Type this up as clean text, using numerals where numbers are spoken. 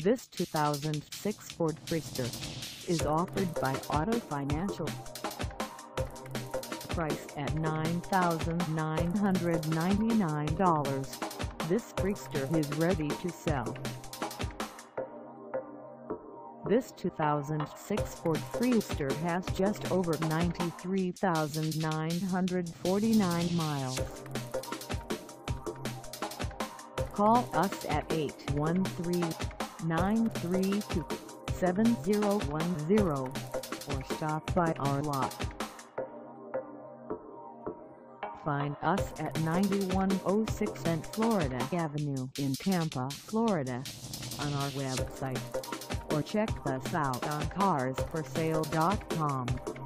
This 2006 Ford Freester is offered by Auto Financial. Priced at $9,999, this Freester is ready to sell. This 2006 Ford Freester has just over 93,949 miles. Call us at 813-932-7010 or stop by our lot. Find us at 9106 St. Florida Avenue in Tampa, Florida, on our website, or check us out on carsforsale.com.